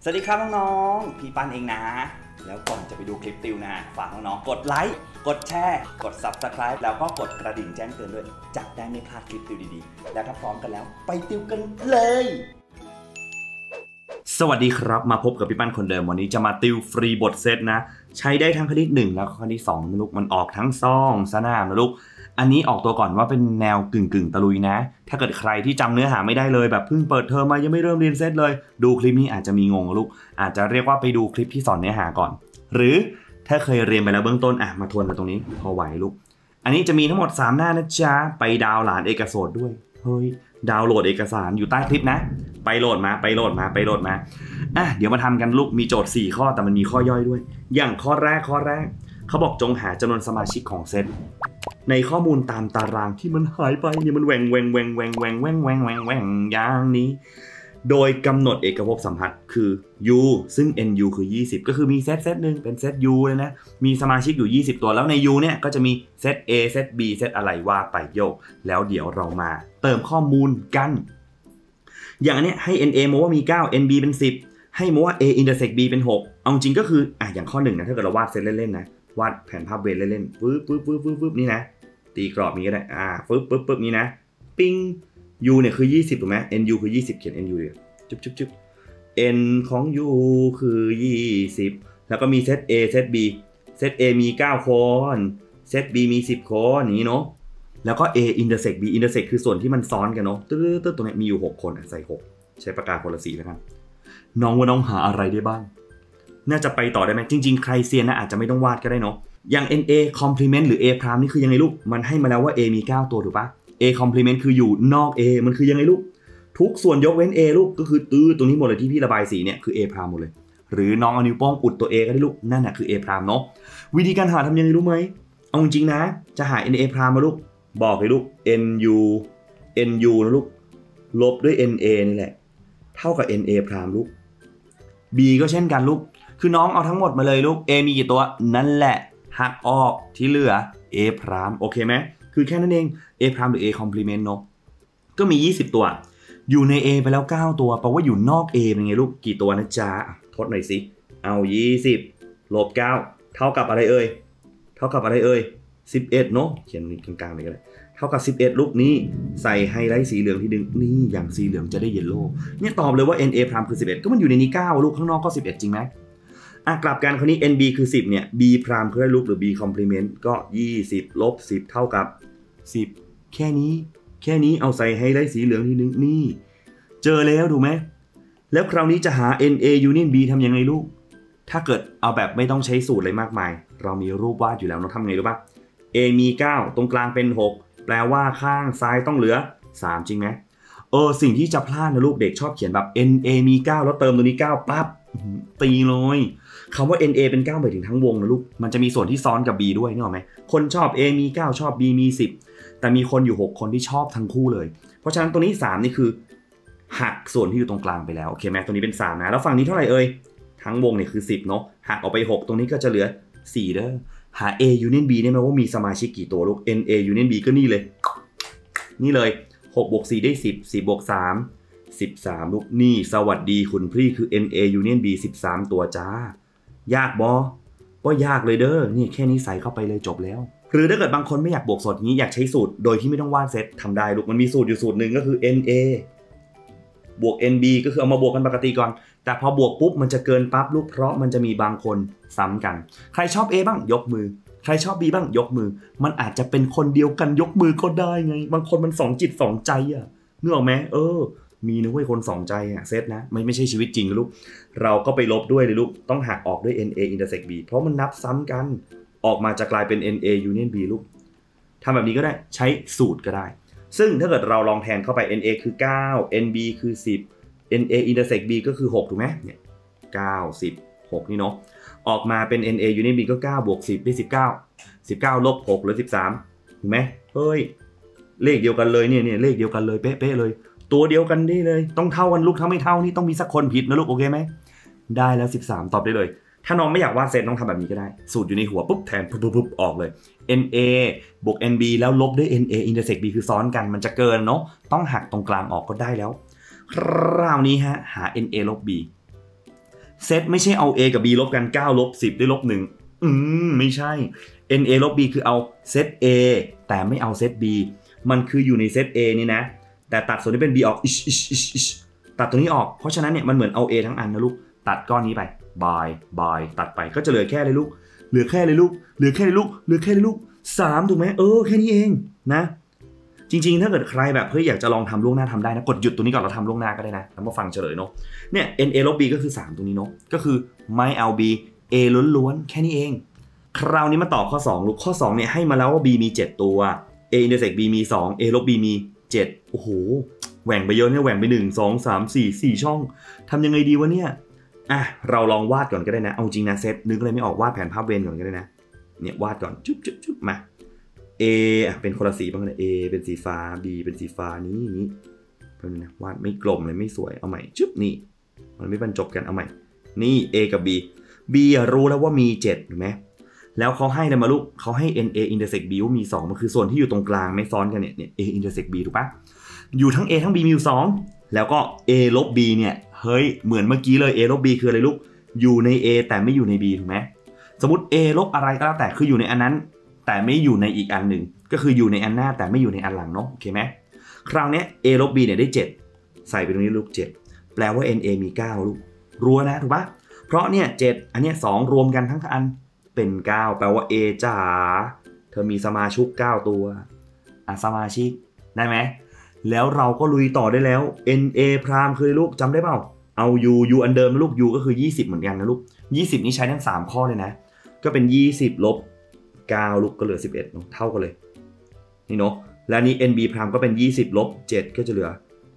สวัสดีครับน้องๆพี่ปั้นเองนะแล้วก่อนจะไปดูคลิปติวนะฝากน้องๆกดไลค์กดแชร์กด Subscribe แล้วก็กดกระดิ่งแจ้งเตือนด้วยจะได้ไม่พลาดคลิปติวดีๆแล้วถ้าพร้อมกันแล้วไปติวกันเลยสวัสดีครับมาพบกับพี่ปั้นคนเดิมวันนี้จะมาติวฟรีบทเซตนะใช้ได้ทั้งคณิต1แล้วก็คณิต2นะลูกมันออกทั้งซ่องสนามนะลูกอันนี้ออกตัวก่อนว่าเป็นแนวกึ่งตะลุยนะถ้าเกิดใครที่จำเนื้อหาไม่ได้เลยแบบเพิ่งเปิดเทอมมายังไม่เริ่มเรียนเซตเลยดูคลิปนี้อาจจะมีงงลูกอาจจะเรียกว่าไปดูคลิปที่สอนเนื้อหาก่อนหรือถ้าเคยเรียนไปแล้วเบื้องต้นมาทวนกันตรงนี้พอไหวลูกอันนี้จะมีทั้งหมด3หน้านะจ๊ะไปดาวน์โหลดเอกสารด้วยเฮ้ยดาวน์โหลดเอกสารอยู่ใต้คลิปนะไปโหลดมาเดี๋ยวมาทำกันลูกมีโจทย์4ข้อแต่มันมีข้อย่อยด้วยอย่างข้อแรกเขาบอกจงหาจำนวนสมาชิกของเซตในข้อมูลตามตารางที่มันหายไปเนี่ยมันแหว่งอย่างนี้โดยกำหนดเอกภพสัมพัทธ์คือ u ซึ่ง nu คือ20ก็คือมีเซตหนึ่งเป็นเซต u เลยนะมีสมาชิกอยู่20ตัวแล้วใน u เนี่ยก็จะมีเซต a เซต b เซตอะไรว่าไปโยกแล้วเดี๋ยวเรามาเติมข้อมูลกันอย่างอันนี้ให้ na โมว่ามี9 nb เป็น10ให้โมว่า a intersect b เป็น6เอาจริงก็คืออย่างข้อ1นะถ้าเกิดเราวาดเซตเล่นๆนะวาดแผนภาพเวทเล่นๆปึ๊บนี่นะตีกรอบนี้ก็ได้ปึ๊บนี้นะปิ้ง u เนี่ยคือ20ถูกไหม nu คือ20เขียน nu เลยจุ๊บ n ของ u คือ20แล้วก็มีเซต a เซต b เซต a มี9คนเซต b มี10คนอย่างนี้เนาะแล้วก็ a intersect b intersect คือส่วนที่มันซ้อนกันเนาะตึ๊ดตรงนี้มีอยู่6คนใส่6ใช้ปากกาคนละสีแล้วกันน้องว่าน้องหาอะไรได้บ้างน่าจะไปต่อได้ไหมจริงๆใครเซียนนะอาจจะไม่ต้องวาดก็ได้เนาะอย่าง na complement หรือ a prime นี่คือยังไงลูกมันให้มาแล้วว่า a มี9ตัวถูกปะ a complement คืออยู่นอก a มันคือยังไงลูกทุกส่วนยกเว้น a ลูกก็คือตรงนี้หมดเลยที่พี่ระบายสีเนี่ยคือ a prime หมดเลยหรือน้องเอานิ้วโป้งอุดตัว a ก็ได้ลูกนั่นน่ะคือ a prime เนาะวิธีการหาทำยังไงรู้ไหมเอาจริงนะจะหา na prime มาลูกบอกเลยลูก nu นะลูกลบด้วย na นี่แหละเท่ากับ na prime ลูก b ก็เช่นกันลูกคือน้องเอาทั้งหมดมาเลยลูก a มีกี่ตัวนั่นแหละหักออกที่เหลือ a prime โอเคไหมคือแค่นั้นเอง a prime หรือ a complement เนาะก็มี20ตัวอยู่ใน a ไปแล้ว9ตัวแปลว่าอยู่นอก a เป็นไงลูกกี่ตัวนะจ๊ะทดหน่อยสิเอา20ลบ9เท่ากับอะไรเอ่ย11เนาะเขียนกลางๆเลยก็ได้เท่ากับ11ลูกนี้ใส่ไฮไลท์สีเหลืองที่ดึงนี่อย่างสีเหลืองจะได้เยลโล่เนี่ยตอบเลยว่า na prime คือ11ก็มันอยู่ในนี้9ลูกข้างนอกก็11จริงไหมกลับกันคราวนี้ nb คือ10เนี่ย b prime คือได้ลูกหรือ b complement ก็20ลบ10เท่ากับ10แค่นี้เอาใส่ไฮไลท์สีเหลืองที่ดึงนี่เจอแล้วถูกไหมแล้วคราวนี้จะหา na union b ทำยังไงลูกถ้าเกิดเอาแบบไม่ต้องใช้สูตรอะไรมากมายเรามีรูปวาดอยู่แล้วเราทำไงรู้ป่ะ a มี9ตรงกลางเป็น6แปลว่าข้างซ้ายต้องเหลือ3จริงไหมสิ่งที่จะพลาดนะลูกเด็กชอบเขียนแบบ na มี9แล้วเติมตัวนี้9ปั๊บตีเลยคำว่า na เป็น9ไปถึงทั้งวงนะลูกมันจะมีส่วนที่ซ้อนกับ b ด้วยนึกออกไหมคนชอบ a มี9ชอบ b มี10แต่มีคนอยู่6คนที่ชอบทั้งคู่เลยเพราะฉะนั้นตัวนี้3นี่คือหักส่วนที่อยู่ตรงกลางไปแล้วโอเคไหมตัวนี้เป็น3นะแล้วฝั่งนี้เท่าไหร่เอ่ยทั้งวงเนี่ยคือ10เนาะหักออกไป6ตรงนี้ก็จะเหลือ4เด้อหา a union b ได้ไหมว่ามีสมาชิกกี่ตัวลูก na union b ก็นี่เลย6บวก4ได้10 4บวก3 13ลูกนี่สวัสดีคุณพี่คือ na union b 13ตัวจ้ายากบ่ยากเลยเด้อนี่แค่นี้ใส่เข้าไปเลยจบแล้วหรือถ้าเกิดบางคนไม่อยากบวกสดนี้อยากใช้สูตรโดยที่ไม่ต้องวาดเซตทำได้ลูกมันมีสูตรอยู่สูตรหนึ่งก็คือ na บวก nb ก็คือเอามาบวกกันปกติก่อนแต่พอบวกปุ๊บมันจะเกินปั๊บลูกเพราะมันจะมีบางคนซ้ำกันใครชอบ a บ้างยกมือใครชอบ b บ้างยกมือมันอาจจะเป็นคนเดียวกันยกมือก็ได้ไงบางคนมัน2จิต2ใจนึกออกไหมมีนะเว้ยคน2ใจเซตนะไม่ใช่ชีวิตจริงลูกเราก็ไปลบด้วยเลยลูกต้องหักออกด้วย na intersect b เพราะมันนับซ้ำกันออกมาจะกลายเป็น na union b ลูกทำแบบนี้ก็ได้ใช้สูตรก็ได้ซึ่งถ้าเกิดเราลองแทนเข้าไป na คือ9 nb คือ10 na intersect b ก็คือ6ถูกไหมเนี่ย9 10 6นี่เนาะออกมาเป็น na union b ก็9บวก10ได้19ลบ6เหลือ13ถูกไหมเฮ้ยเลขเดียวกันเลยเนี่ยเลขเดียวกันเลยเป๊ะเลยตัวเดียวกันได้เลยต้องเท่ากันลูกถ้าไม่เท่านี่ต้องมีสักคนผิดนะลูกโอเคไหมได้แล้ว13ตอบได้เลยถ้าน้องไม่อยากวาดเซตน้องทำแบบนี้ก็ได้สูตรอยู่ในหัวปุ๊บแทนปุ๊บออกเลย na บวก nb แล้วลบด้วย na intersect b คือซ้อนกันมันจะเกินเนาะต้องหักตรงกลางออกก็ได้แล้วคราวนี้หา na ลบ b เซตไม่ใช่เอา A กับ B ลบกัน9ลบ10ได้ลบ1ไม่ใช่ NA ลบ B คือเอาเซต A แต่ไม่เอาเซต B มันคืออยู่ในเซต A นี่นะแต่ตัดส่วนที่เป็น B ออกตัดตัวนี้ออกเพราะฉะนั้นเนี่ยมันเหมือนเอา A ทั้งอันนะลูกตัดก้อนนี้ไปบายตัดไปก็จะเหลือแค่เลยลูกเหลือแค่เลยลูก3ถูกไหมแค่นี้เองนะจริงๆถ้าเกิดใครแบบเฮ้ยอยากจะลองทำล่วงหน้าทำได้นะกดหยุดตัวนี้ก่อนเราทำล่วงหน้าก็ได้นะแล้วมาฟังเฉลยเนาะเนี่ย NA ลบ B ก็คือ3ตรงนี้เนาะก็คือไม่เอา B A ล้วนๆแค่นี้เองคราวนี้มาต่อข้อ2ลูกข้อ2เนี่ยให้มาแล้วว่า B มี7ตัว A intersect B มี2 A ลบ B มี7โอ้โหแหว่งไปเยอะเนี่ยแหว่งไป1 2 3 4ช่องทำยังไงดีวะเนี่ยเราลองวาดก่อนก็ได้นะเอาจริงนะเซตนึกอะไรไม่ออกวาดแผนภาพเวนก่อนก็ได้นะเนี่ยวาดก่อนจุ๊บมา A เป็นคนละสีบ้างนะ A เป็นสีฟ้า B เป็นสีฟ้านี้เป็นนะวาดไม่กลมเลยไม่สวยเอาใหม่จุ๊บนี่มันไม่บรรจบกันเอาใหม่นี่ A กับ B รู้แล้วว่ามี7ถูกไหมแล้วเขาให้นะมาลูกเขาให้ NA intersect B ว่ามี2มันคือส่วนที่อยู่ตรงกลางไม่ซ้อนกันเนี่ย A intersect B ถูกปะอยู่ทั้ง A ทั้ง B มีอยู่2แล้วก็ A ลบ B เนี่ยเฮ้ยเหมือนเมื่อกี้เลย A ลบ B คืออะไรลูกอยู่ใน A แต่ไม่อยู่ใน B ถูกไหมสมมติ A ลบอะไรก็แล้วแต่คืออยู่ในอันนั้นแต่ไม่อยู่ในอีกอันหนึ่งก็คืออยู่ในอันหน้าแต่ไม่อยู่ในอันหลังเนาะโอเคไหมคราวนี้ A ลบ B เนี่ยได้7ใส่ไปตรงนี้ลูก7แปลว่า NA มี9ลูกรัวนะถูกปะเพราะเนี่ย7อันเนี้ย2รวมกันทั้งอันเป็น9แปลว่า A จ๋าเธอมีสมาชิก9ตัวสมาชิกได้ไหมแล้วเราก็ลุยต่อได้แล้ว NA พรามคือลูกจำได้เปล่าเอา U อันเดิมลูก U ก็คือ20เหมือนกันนะลูก20นี่ใช้ทั้ง3ข้อเลยนะก็เป็น20ลบ9ลูกก็เหลือ11เนาะเท่ากันเลยนี่เนาะแล้วนี้ NB พรามก็เป็น20ลบ7ก็จะเหลือ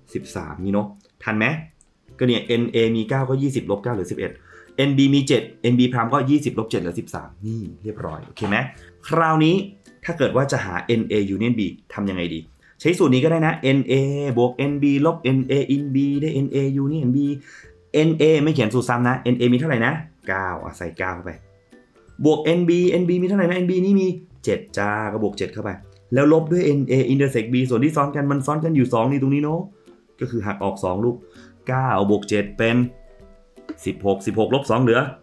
13นี่เนาะทันไหมก็เนี่ย NA มี9ก็20ลบ9เหลือ11 NB มี7 NB พรามก็20ลบ7เหลือ13นี่เรียบร้อยโอเคไหมคราวนี้ถ้าเกิดว่าจะหา NA union B ทำยังไงดีใช้สูตรนี้ก็ได้นะ NA บวก NB ลบ NA in B ได้ NA union B NA ไม่เขียนสูตรซ้ำนะ NA มีเท่าไหร่นะ9ใส่9เข้าไปบวก NB มีเท่าไหร่นะ NB นี่มี7จ้าก็บวก7เข้าไปแล้วลบด้วย NA intersect B ส่วนที่ซ้อนกันมันซ้อนกันอยู่2นี่ตรงนี้เนาะก็คือหักออก2ลูก9บวก7เป็น16ลบ2เหลือ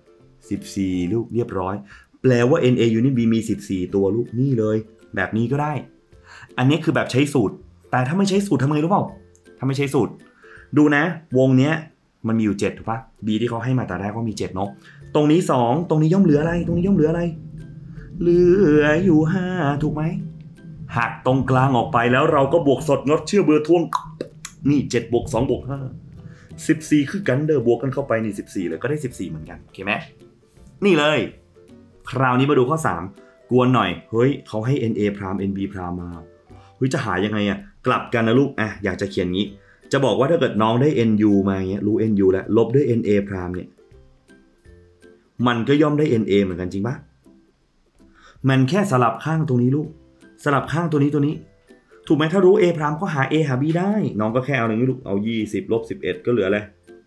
14ลูกเรียบร้อยแปลว่า NA union B มี14ตัวลูกนี่เลยแบบนี้ก็ได้อันนี้คือแบบใช้สูตรแต่ถ้าไม่ใช้สูตรทำไงรู้เปล่าถ้าไม่ใช้สูตรดูนะวงเนี้ยมันมีอยู่7ถูกปะ B ที่เขาให้มาแต่แรกว่ามี7เนาะตรงนี้2ตรงนี้ย่อมเหลืออะไรตรงนี้ย่อมเหลืออะไรเหลืออยู่5ถูกไหมหักตรงกลางออกไปแล้วเราก็บวกสดงดเชื่อเบอร์ทวงนี่7บวก2บวก5 14คือกันเด้อบวกกันเข้าไปนี่14เลยก็ได้14เหมือนกันโอเคไหมนี่เลยคราวนี้มาดูข้อ3กวนหน่อยเฮ้ยเขาให้ NA พราม NB พรามมาเฮ้ยจะหายังไงกลับกันนะลูกอยากจะเขียนงี้จะบอกว่าถ้าเกิดน้องได้ NU มาเงี้ยรู้ NU แล้วลบด้วย NA พรามเนี่ยมันก็ย่อมได้ NA เหมือนกันจริงปะมันแค่สลับข้างตรงนี้ลูกสลับข้างตัวนี้ถูกไหมถ้ารู้ A พรามก็หา A หา B ได้น้องก็แค่เอาอย่างนี้ลูกเอา20ลบ11ก็เหลืออะไร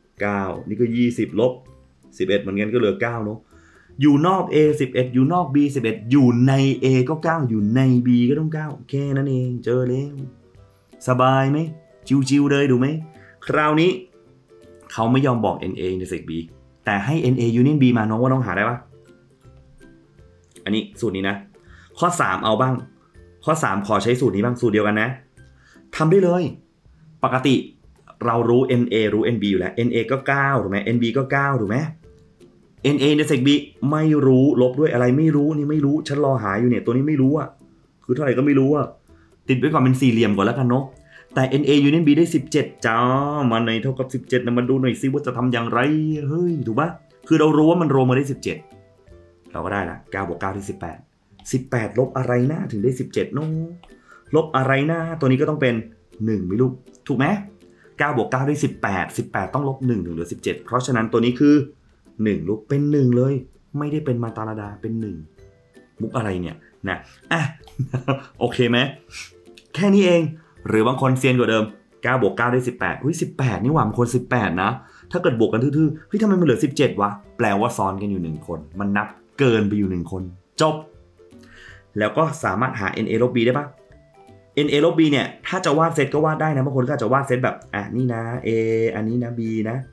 9นี่ก็20ลบ11เหมือนกันก็เหลือ9เนาะอยู่นอก A 11อยู่นอก B 11อยู่ใน A ก็9อยู่ใน B ก็ต้อง9แค่นั้นเองเจอแล้วสบายไหมจิวๆเลยดูไหมคราวนี้เขาไม่ยอมบอก NA intersect B แต่ให้ NA union B มาน้องว่าน้องหาได้ปะอันนี้สูตรนี้นะข้อ3เอาบ้างข้อ3ขอใช้สูตรนี้บ้างสูตรเดียวกันนะทำได้เลยปกติเรารู้ NA รู้ NB อยู่แล้ว NA ก็9ถูกไหม NB ก็9ถูกไหม NA intersect B ไม่รู้ลบด้วยอะไรไม่รู้นี่ไม่รู้ฉันรอหาอยู่เนี่ยตัวนี้ไม่รู้คือเท่าไหร่ก็ไม่รู้ติดไว้ก่อนเป็นสี่เหลี่ยมก่อนแล้วกันเนาะแต่ NA union B ได้17จ้ามาในเท่ากับ17นะมาดูหน่อยซิว่าจะทำอย่างไรเฮ้ยถูกปะคือเรารู้ว่ามันรวมมาได้17เราก็ได้ละ9บวก9ที่18ลบอะไรนะถึงได้17เนาะลบอะไรนะตัวนี้ก็ต้องเป็น1ไม่รู้ถูกไหม9บวก9ได้18ต้องลบ1ถึงเหลือ17เพราะฉะนั้นตัวนี้คือ1ลูกเป็น1เลยไม่ได้เป็นมาตาลดาเป็น1มุกอะไรเนี่ยนะโอเคไหมแค่นี้เองหรือบางคนเซียนกว่าเดิม9บวก9ได้18อุ้ย18นี่หว่ามันคน18นะถ้าเกิดบวกกันทื่อๆเฮ้ยทำไมมันเหลือ17วะแปลว่าซ้อนกันอยู่1คนมันนับเกินไปอยู่1คนจบแล้วก็สามารถหา NA ลบ B ได้ปะ NA ลบ B เนี่ยถ้าจะวาดเซตก็วาดได้นะบางคนก็จะวาดเซตแบบนี่นะ A อันนี้นะ B นะ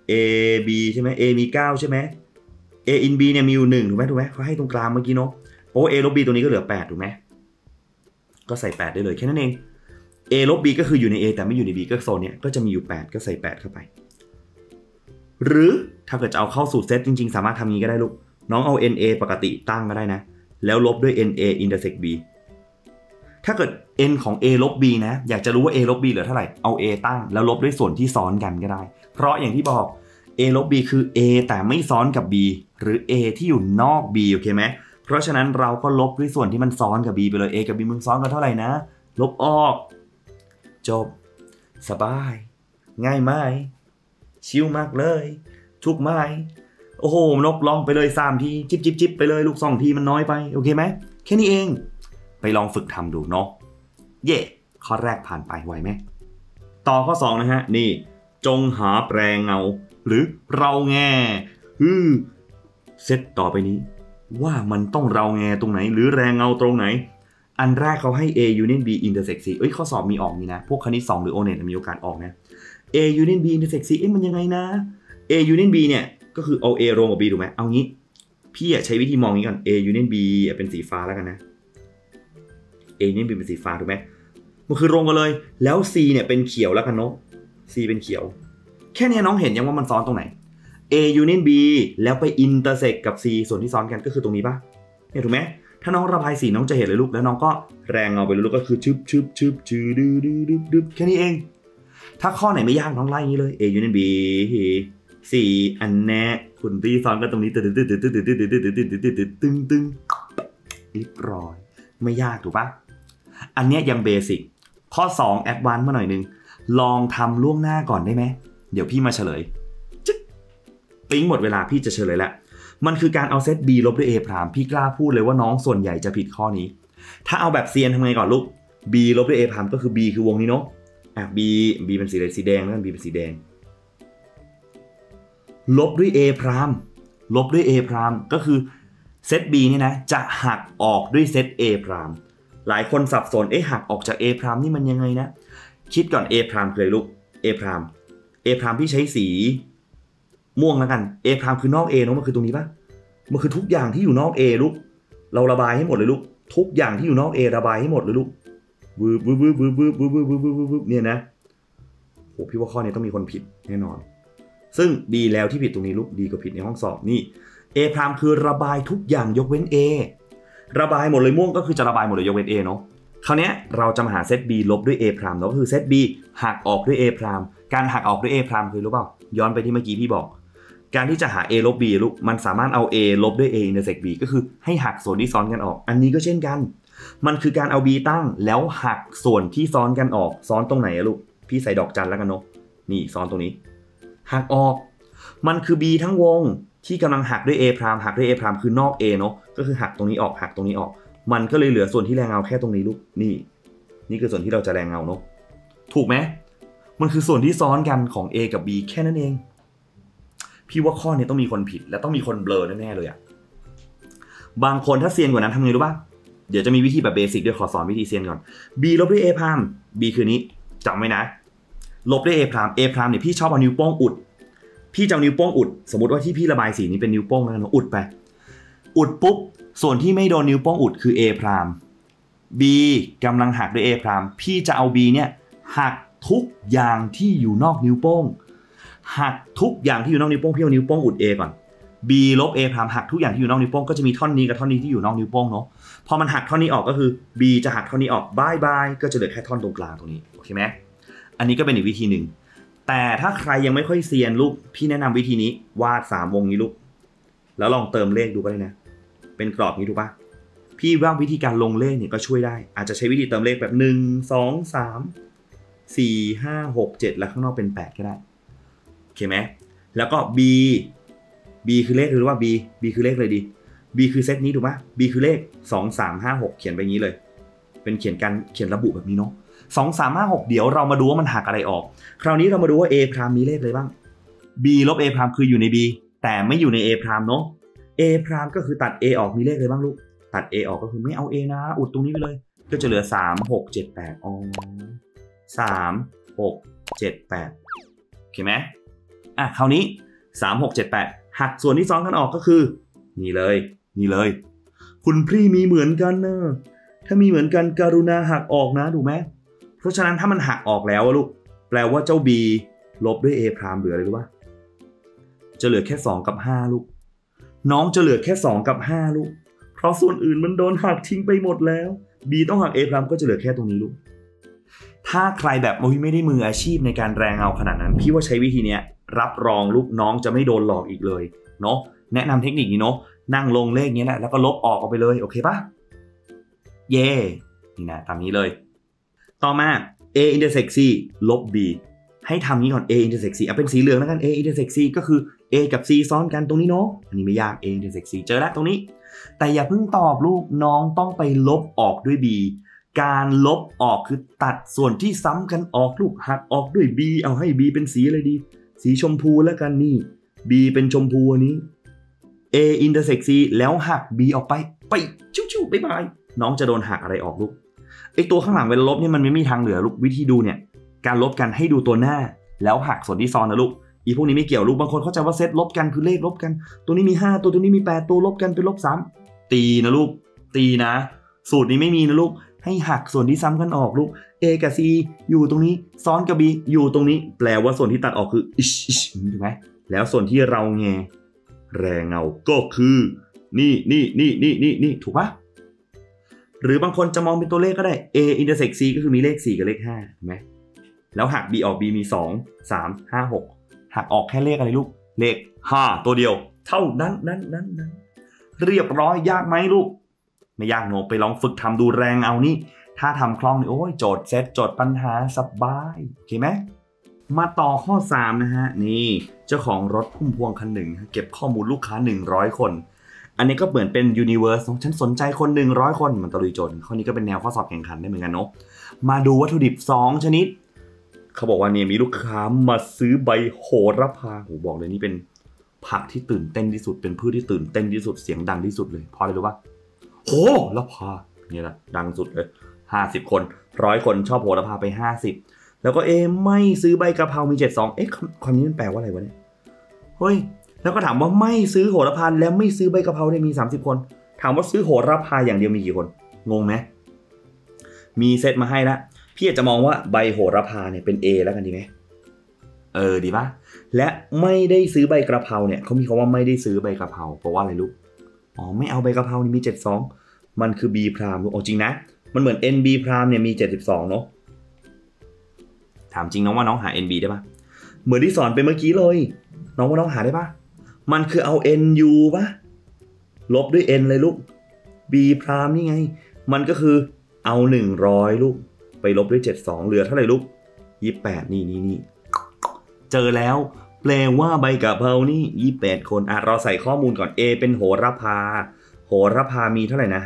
A B ใช่ไหม A มี9ใช่ไหม A in B เนี่ยมีอยู่1ถูกไหมเขาให้ตรงกลางเมื่อกี้เนาะเพราะว่า A ลบ B ตัวนี้ก็เหลือ8ถูกไหมก็ใส่8ได้เลยแค่นั้นเอง A ลบ B ก็คืออยู่ใน A แต่ไม่อยู่ใน B ก็โซนเนี้ยก็จะมีอยู่8ก็ใส่8เข้าไปหรือถ้าเกิดจะเอาเข้าสูตรเซตจริงๆสามารถทำงี้ก็ได้ลูกน้องเอา NA ปกติตั้งก็ได้นะแล้วลบด้วย NA intersect B ถ้าเกิด n ของ a ลบ b นะอยากจะรู้ว่า a ลบ b เหลือเท่าไหร่เอา a ตั้งแล้วลบด้วยส่วนที่ซ้อนกันก็ได้เพราะอย่างที่บอก a ลบ b คือ a แต่ไม่ซ้อนกับ b หรือ a ที่อยู่นอก b โอเคไหมเพราะฉะนั้นเราก็ลบด้วยส่วนที่มันซ้อนกับ b ไปเลย a กับ b มึงซ้อนกันเท่าไหร่นะลบออกจบสบายง่ายไหมชิลมากเลยทุกไหมโอ้โหนกลองไปเลย3ทีจิบไปเลยลูก2ทีมันน้อยไปโอเคไหมแค่นี้เองไปลองฝึกทำดูเนาะเย่ข้อแรกผ่านไปไหวไหมต่อข้อ2นะฮะนี่จงหาแปรเงาหรือเราแง่เซตต่อไปนี้ว่ามันต้องเราแง่ตรงไหนหรือแรงเงาตรงไหนอันแรกเขาให้ A union B intersect C ข้อสอบมีออกนี่นะพวกคณิต2หรือ O-NET มีโอกาสออกนะ A union B intersect C มันยังไงนะ A union B เนี่ยก็คือเอา A รวมกับ B ถูกไหมเอางี้พี่ใช้วิธีมองนี้ก่อน A union B เป็นสีฟ้าแล้วกันนะ A union B เป็นสีฟ้าถูกไหมมันคือรวมกันเลยแล้ว C เนี่ยเป็นเขียวแล้วกันเนาะ C เป็นเขียวแค่นี้น้องเห็นยังว่ามันซ้อนตรงไหน A union B แล้วไป intersect กับ C ส่วนที่ซ้อนกันก็คือตรงนี้ป่ะเนี่ยถูกไหมถ้าน้องระบายสีน้องจะเห็นเลยลูกแล้วน้องก็แรงเงาไปเลยลูกก็คือชึบดึบแค่นี้เองถ้าข้อไหนไม่ยากน้องไล่อย่างนี้เลย A union B 4อันแน่คุณที่ซ้อนกันตรงนี้ตึ้งเรียบร้อยไม่ยากถูกปะอันเนี้ยยังเบสิกข้อ2แอดวานซ์มาหน่อยนึงลองทำล่วงหน้าก่อนได้ไหมเดี๋ยวพี่มาเฉลยปิ๊งหมดเวลาพี่จะเฉลยแล้วมันคือการเอาเซต B ลบด้วย A พรามพี่กล้าพูดเลยว่าน้องส่วนใหญ่จะผิดข้อนี้ถ้าเอาแบบเซียนทำไงก่อนลูก B ลบด้วย A พรามก็คือ B คือวงนี้เนาะB เป็นสีแดงแล้วกัน B เป็นสีแดงลบด้วย A พรามลบด้วย A พรามก็คือเซต B เนี่ยนะจะหักออกด้วยเซต A พรามหลายคนสับสนหักออกจาก A พรามนี่มันยังไงนะคิดก่อน A พรามคืออะไรลูก A พรามพี่ใช้สีม่วงแล้วกัน A พรามคือนอก A เนาะมันคือตรงนี้ปะมันคือทุกอย่างที่อยู่นอก A ลูกเราระบายให้หมดเลยลูกทุกอย่างที่อยู่นอก A ระบายให้หมดเลยลูกวืบเนี่ยนะโหพี่ว่าข้อนี้ต้องมีคนผิดแน่นอนซึ่งดีแล้วที่ผิดตรงนี้ลูกดีกว่าผิดในห้องสอบนี่ A พรามคือระบายทุกอย่างยกเว้น A ระบายหมดเลยม่วงก็คือจะระบายหมดเลยยกเว้น A เนาะคราวนี้เราจะมาหาเซต B ลบด้วย A พรามเนาะก็คือเซต B หักออกด้วย A พรามการหักออกด้วย A พรามคือรู้เปล่าย้อนไปที่เมื่อกี้พี่บอกการที่จะหา A ลบ B ลูกมันสามารถเอา A ลบด้วย A intersect B ก็คือให้หักส่วนที่ซ้อนกันออกอันนี้ก็เช่นกันมันคือการเอา B ตั้งแล้วหักส่วนที่ซ้อนกันออกซ้อนตรงไหนอะลูกพี่ใส่ดอกจันแล้วกันเนาะนี่ซ้อนตรงนี้หักออกมันคือ B ทั้งวงที่กำลังหักด้วย A พรามหักด้วย A พรามคือนอก A เนาะก็คือหักตรงนี้ออกหักตรงนี้ออกมันก็เลยเหลือส่วนที่แรงเงาแค่ตรงนี้ลูกนี่คือส่วนที่เราจะแรงเงาเนาะถูกไหมมันคือส่วนที่ซ้อนกันของ A กับ B แค่นั้นเองพี่ว่าข้อนี้ต้องมีคนผิดและต้องมีคนเบลอแน่ๆเลยอะบางคนถ้าเซียนกว่านั้นทำไงรู้ป่ะเดี๋ยวจะมีวิธีแบบเบสิกด้วยขอสอนวิธีเซียนก่อน B ลบด้วย A พราม B คือนี้จำไว้นะลบด้วย A พราม A พรามเนี่ยพี่ชอบเอานิ้วโป้งอุดพี่จะเอานิ้วโป้งอุดสมมติว่าที่พี่ระบายสีนี้เป็นนิ้วโป้งแล้วนะอุดไปอุดปุ๊บส่วนที่ไม่โดนนิ้วโป้งอุดคือ A พราม B กำลังหักด้วย A พรามพี่จะเอา B เนี่ยหักทุกอย่างที่อยู่นอกนิ้วโป้งหักทุกอย่างที่อยู่นอกนิ้วโป้งพี่เอานิ้วโป้งอุด A ก่อน B ลบ A พรามหักทุกอย่างที่อยู่นอกนิ้วโป้งก็จะมีท่อนนี้กับท่อนนี้ที่อยู่นอกนิ้วโป้งเนาะพอมันหักท่อนนี้ออกก็คือ B จะหักท่อนนี้ออกบายก็จะเหลือแค่ท่อนตรงกลางตรงนี้โอเคไหมอันนี้ก็เป็นอีกวิธีหนึ่งแต่ถ้าใครยังไม่ค่อยเซียนลูกพี่แนะนำวิธีนี้วาด3วงนี้ลูกแล้วลองเติมเลขดูก็ได้นะเป็นกรอบนี้ถูกปะพี่ว่าวิธีการลงเลขเนี่ยก็ช่วยได้อาจจะใช้วิธีเติมเลขแบบ1 2 3 4 5 6 7แล้วข้างนอกเป็น8ก็ได้โอเคไหมแล้วก็ B คือเลขหรือว่า B คือเลขเลยดี B คือเซตนี้ถูกปะ B คือเลข2 3 5 6เขียนไปงี้เลยเป็นเขียนระบุแบบนี้เนาะ2 3 5 6เดี๋ยวเรามาดูว่ามันหักอะไรออกคราวนี้เรามาดูว่า A พรามมีเลขอะไรบ้าง B ลบ A พรามคืออยู่ใน B แต่ไม่อยู่ใน A พรามเนาะ A พรามก็คือตัด A ออกมีเลขอะไรบ้างลูกตัด A ออกก็คือไม่เอา A นะอุดตรงนี้ไปเลยก็จะเหลือ3 6 7 83 6 7 8โอเคไหมคราวนี้3 6 7 8หักส่วนที่ซ้อนกันออกก็คือนี่เลยคุณพี่มีเหมือนกันนะถ้ามีเหมือนกันกรุณาหักออกนะถูกไหมเพราะฉะนั้นถ้ามันหักออกแล้วลูกแปลว่าเจ้า b ลบด้วย a พรามเหลืออะไรรู้ป่ะจะเหลือแค่2กับ5ลูกน้องจะเหลือแค่2กับ5ลูกเพราะส่วนอื่นมันโดนหักทิ้งไปหมดแล้ว b ต้องหัก a พรามก็จะเหลือแค่ตรงนี้ลูกถ้าใครแบบไม่ได้มืออาชีพในการแรงเอาขนาดนั้นพี่ว่าใช้วิธีนี้รับรองลูกน้องจะไม่โดนหลอกอีกเลยเนาะแนะนำเทคนิคนี้เนาะนั่งลงเลขนี้แหละแล้วก็ลบออกไปเลยโอเคปะเย่นี่นะตามนี้เลยต่อมา a intersect c ลบ b ให้ทำนี้ก่อน a intersect c เป็นสีเหลืองแล้วกัน a intersect c ก็คือ a กับ c ซ้อนกันตรงนี้เนาะอันนี้ไม่ยาก a intersect c เจอแล้วตรงนี้แต่อย่าเพิ่งตอบลูกน้องต้องไปลบออกด้วย b การลบออกคือตัดส่วนที่ซ้ำกันออกลูกหักออกด้วย b เอาให้ b เป็นสีอะไรดีสีชมพูแล้วกันนี่ b เป็นชมพูอันนี้ a intersect c แล้วหัก b ออกไปชิวๆบ๊ายบายน้องจะโดนหักอะไรออกลูกไอตัวข้างหลังเวลาลบเนี่ยมันไม่มีทางเหลือลูกวิธีดูเนี่ยการลบกันให้ดูตัวหน้าแล้วหักส่วนที่ซ้อนนะลูกอีพวกนี้ไม่เกี่ยวลูกบางคนเข้าใจว่าเซตลบกันคือเลขลบกันตัวนี้มี5ตัวนี้มี8ตัวลบกันเป็นลบ3ตีนะลูกตีนะสูตรนี้ไม่มีนะลูกให้หักส่วนที่ซ้ำกันออกลูก a กับ c อยู่ตรงนี้ซ้อนกับ b อยู่ตรงนี้แปลว่าส่วนที่ตัดออกคือถูกไหมแล้วส่วนที่เราแงแรงเงาก็คือนี่ถูกปะหรือบางคนจะมองเป็นตัวเลขก็ได้ a intersect c ก็คือมีเลข4กับเลข5ถูกไหมแล้วหัก b ออก b มี2 3 5 6หักออกแค่เลขอะไรลูกเลข5ตัวเดียวเท่านั้นเรียบร้อยยากไหมลูกไม่ยากโนไปลองฝึกทำดูแรงเอานี่ถ้าทำคล่องนี่โอ้ยโจทย์เซตโจทย์ปัญหาสบายโอเคไหมมาต่อข้อ3นะฮะนี่เจ้าของรถพุ่มพวงคันหนึ่งเก็บข้อมูลลูกค้า100คนอันนี้ก็เหมือนเป็น universe ฉันสนใจคน100คนมันตะลุยโจทย์ข้อนี้ก็เป็นแนวข้อสอบแข่งขันได้เหมือนกันเนาะมาดูวัตถุดิบ2ชนิดเขาบอกว่าเนี่ยมีลูกค้ามาซื้อใบโหระพาโหบอกเลยนี่เป็นผักที่ตื่นเต้นที่สุดเป็นพืชที่ตื่นเต้นที่สุดเสียงดังที่สุดเลยพอเลยรู้ปะโหระพาเนี่ยแหละดังสุดเลย50คน100คนชอบโหระพาไป50แล้วก็ไม่ซื้อใบกะเพรามี72คำนี้มันแปลว่าอะไรวะเนี่ยเฮ้ยแล้วก็ถามว่าไม่ซื้อโหระพาแล้วไม่ซื้อใบกะเพราได้มี30คนถามว่าซื้อโหระพาอย่างเดียวมีกี่คนงงไหมมีเซตมาให้ละพี่อาจจะมองว่าใบโหระพาเนี่ยเป็น A แล้วกันดีไหมดีป่ะและไม่ได้ซื้อใบกะเพราเนี่ยเขามีคำว่าไม่ได้ซื้อใบกะเพราเพราะว่าอะไรลูกไม่เอาใบกะเพรานี่มี72มันคือ B พรามลูกจริงนะมันเหมือน NB พรามเนี่ยมี72เนาะถามจริงน้องว่าน้องหา NB ได้ป่ะเหมือนที่สอนไปเมื่อกี้เลยน้องว่าน้องหาได้ป่ะมันคือเอา NU ป่ะลบด้วย N เลยลูก B พรามนี่ไงมันก็คือเอา100ลูกไปลบด้วย72เหลือเท่าไหร่ลูก28นี่เจอแล้วแปลว่าใบกะเพรานี่28คนเราใส่ข้อมูลก่อน A เป็นโหระพามีเท่าไหร่นะ